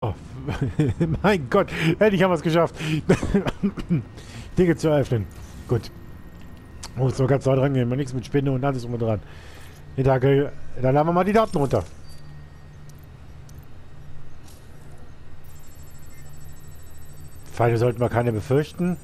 Oh, mein Gott, endlich haben wir es geschafft. Dinge zu öffnen. Gut. Muss nur ganz nah dran gehen. Mal nichts mit Spinne und alles drum und dran. Dann laden wir mal die Daten runter. Feinde sollten wir keine befürchten.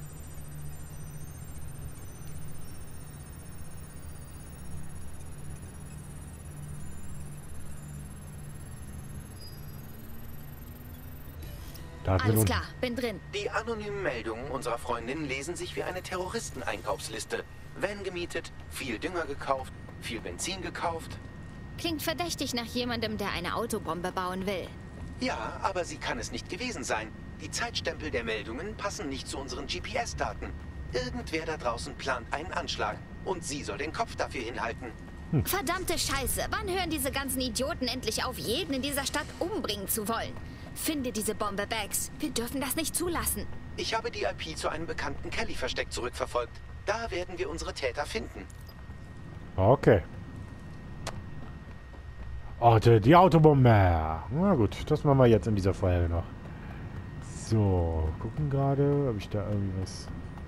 Alles klar, bin drin. Die anonymen Meldungen unserer Freundin lesen sich wie eine Terroristeneinkaufsliste. Van gemietet, viel Dünger gekauft, viel Benzin gekauft. Klingt verdächtig nach jemandem, der eine Autobombe bauen will. Ja, aber sie kann es nicht gewesen sein. Die Zeitstempel der Meldungen passen nicht zu unseren GPS-Daten. Irgendwer da draußen plant einen Anschlag und sie soll den Kopf dafür hinhalten. Verdammte Scheiße, wann hören diese ganzen Idioten endlich auf, jeden in dieser Stadt umbringen zu wollen? Finde diese Bombe, Bags. Wir dürfen das nicht zulassen. Ich habe die IP zu einem bekannten Kelly-Versteck zurückverfolgt. Da werden wir unsere Täter finden. Okay. Oh, die Autobombe. Na gut, das machen wir jetzt in dieser Folge noch. So, gucken gerade, ob ich da irgendwas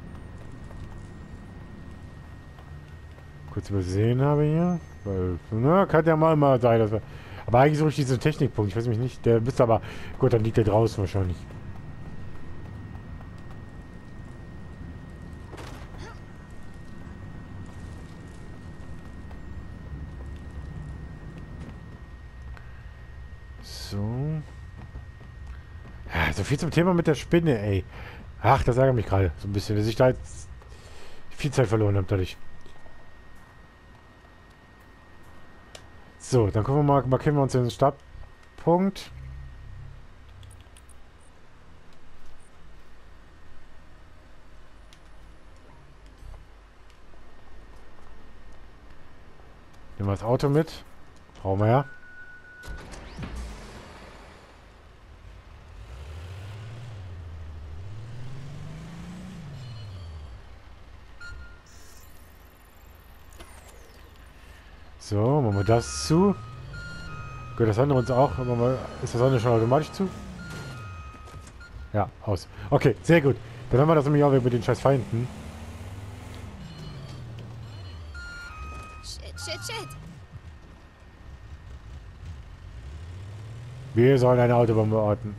kurz übersehen habe hier. Weil, na, kann ja mal immer sein, dass wir... Aber eigentlich suche ich diesen Technikpunkt. Ich weiß mich nicht. Der müsste aber... Gut, dann liegt der draußen wahrscheinlich. So. Ja, so viel zum Thema mit der Spinne, ey. Ach, das ärgert mich gerade so ein bisschen, dass ich da jetzt viel Zeit verloren habe dadurch. So, dann gucken wir mal, markieren wir uns den Startpunkt. Nehmen wir das Auto mit. Brauchen wir ja. So, machen wir das zu. Gut, das andere uns auch. Ist das andere schon automatisch zu? Ja, aus. Okay, sehr gut. Dann haben wir das nämlich auch mit den scheiß Feinden. Shit. Wir sollen eine Autobombe orten.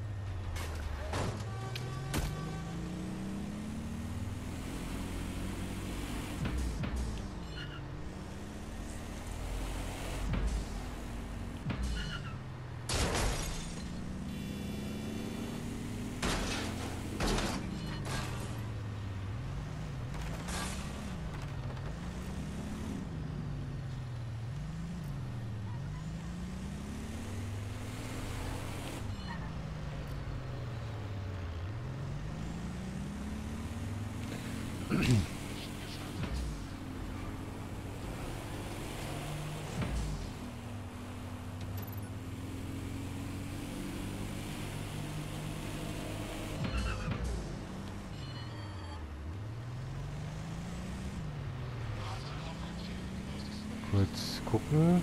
Kurz gucken.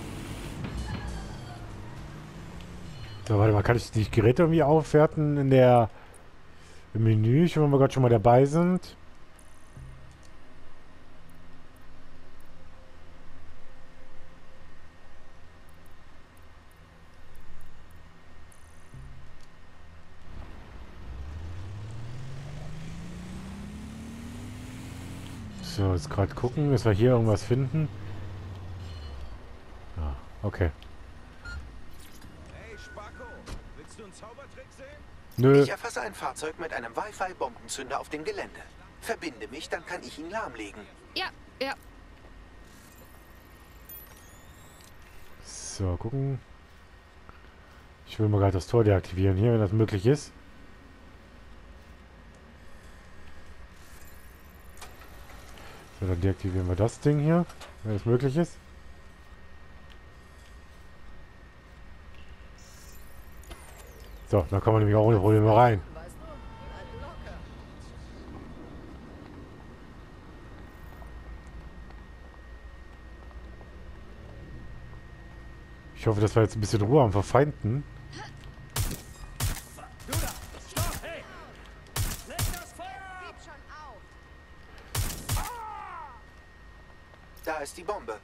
So, warte mal, kann ich die Geräte irgendwie aufwerten im Menü, wenn wir gerade schon mal dabei sind? So, jetzt gerade gucken, dass wir hier irgendwas finden. Ah, okay. Hey Spacko, willst du einen Zaubertrick sehen? Nö. Ich erfasse ein Fahrzeug mit einem Wi-Fi-Bombenzünder auf dem Gelände. Verbinde mich, dann kann ich ihn lahmlegen. Ja. So, gucken. Ich will mal gerade das Tor deaktivieren hier, wenn das möglich ist. So, dann deaktivieren wir das Ding hier, wenn es möglich ist. So, dann kommen wir nämlich auch ohne Probleme rein. Ich hoffe, dass wir jetzt ein bisschen Ruhe haben vor Feinden. Da ist die Bombe.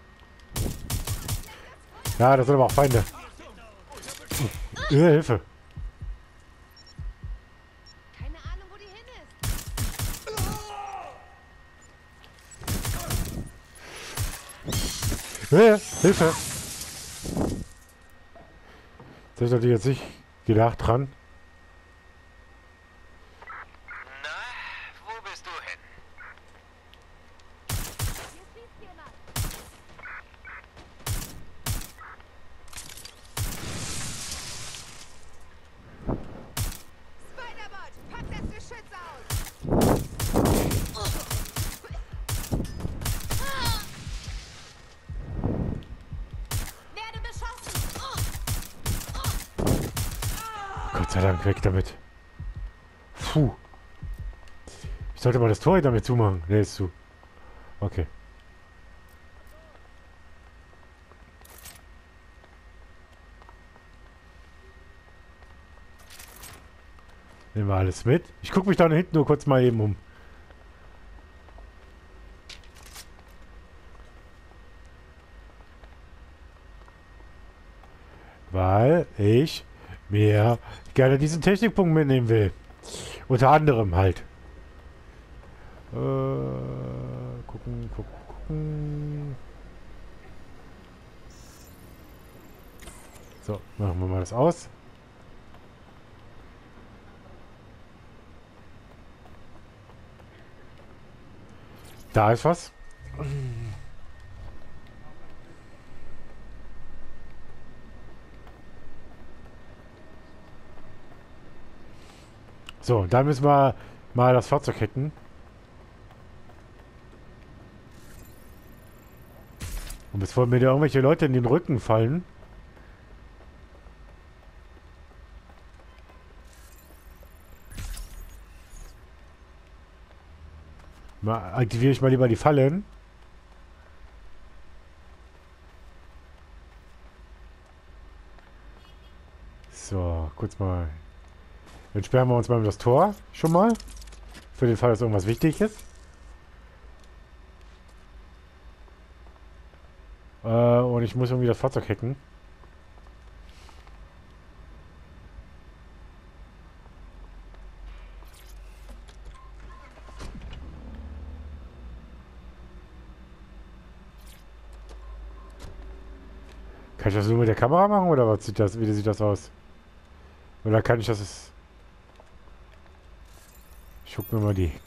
Ja, das sind aber auch Feinde. Hilfe. Keine Ahnung, wo die hin ist. Hilfe. Das habe ich natürlich jetzt nicht gedacht dran. Na, wo bist du hin? Hier schießt jemand. Spider-Bot, pack das Geschütz aus. Werde beschossen. Gott sei Dank, weg damit. Puh. Ich sollte mal das Tor damit zumachen. Ne, ist zu. Okay. Nehmen wir alles mit. Ich gucke mich da hinten nur kurz mal eben um. Weil ich mir gerne diesen Technikpunkt mitnehmen will. Unter anderem halt. Gucken. So, machen wir mal das aus. Da ist was. So, da müssen wir mal das Fahrzeug hacken. Und bevor mir da irgendwelche Leute in den Rücken fallen. Aktiviere ich mal lieber die Fallen. So, kurz mal. Dann sperren wir uns mal das Tor schon mal. Für den Fall, dass irgendwas wichtig ist. Und ich muss irgendwie das Fahrzeug hacken. Kann ich das nur mit der Kamera machen oder was sieht das? Wie sieht das aus? Oder kann ich das? Ich guck mir mal die.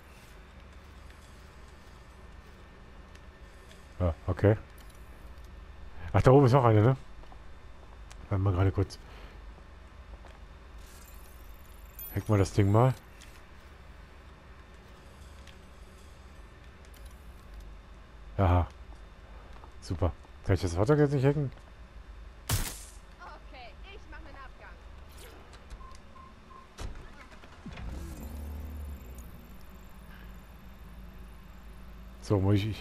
Ja, okay. Ach, da oben ist noch eine, ne? Warte mal gerade kurz. Hack mal das Ding mal. Aha. Super. Kann ich das Fahrzeug jetzt nicht hacken? Okay, ich mache einen Abgang. So, muss ich.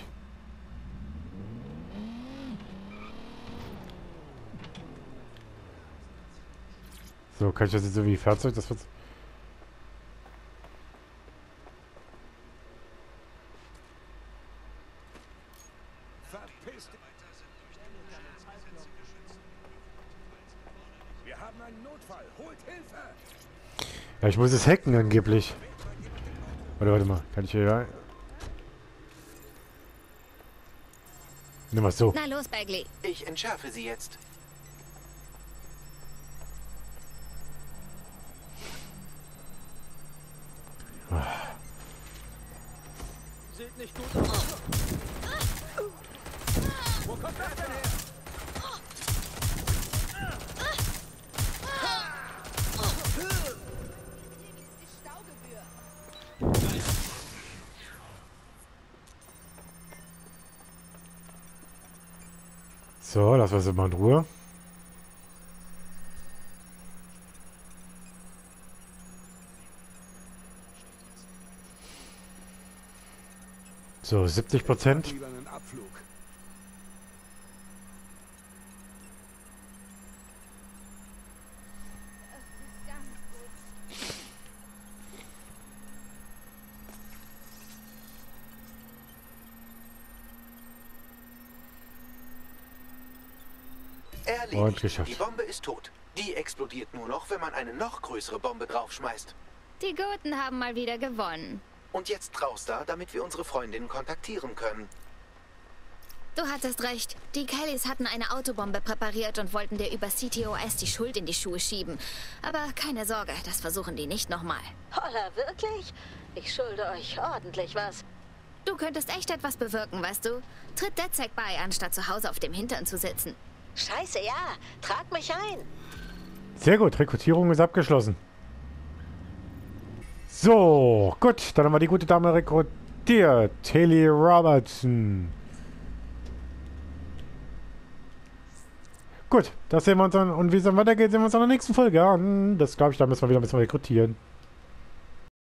So, kann ich das jetzt so wie Fahrzeug? Das wird. Verpiss dich. Wir haben einen Notfall. Holt Hilfe. Ja, ich muss es hacken angeblich. Warte mal. Kann ich hier rein? Nimm mal so. Na los, Bagley. Ich entschärfe sie jetzt. Sieht nicht gut aus. Wo kommt das denn her? Die Staugebühr. So, lassen wir es mal in Ruhe. So, 70%. Lieber einen Abflug. Ganz gut. Und Erledigt. geschafft. Die Bombe ist tot. Die explodiert nur noch, wenn man eine noch größere Bombe draufschmeißt. Die Guten haben mal wieder gewonnen. Und jetzt raus da, damit wir unsere Freundinnen kontaktieren können. Du hattest recht. Die Kellys hatten eine Autobombe präpariert und wollten dir über CTOS die Schuld in die Schuhe schieben. Aber keine Sorge, das versuchen die nicht nochmal. Holla, wirklich? Ich schulde euch ordentlich was. Du könntest echt etwas bewirken, weißt du? Tritt DedSec bei, anstatt zu Hause auf dem Hintern zu sitzen. Scheiße, ja. Trag mich ein. Sehr gut, Rekrutierung ist abgeschlossen. So, gut, dann haben wir die gute Dame rekrutiert. Haley Robertson. Gut, das sehen wir uns dann. Und wie es dann weitergeht, sehen wir uns in der nächsten Folge an. Das glaube ich, da müssen wir wieder ein bisschen rekrutieren.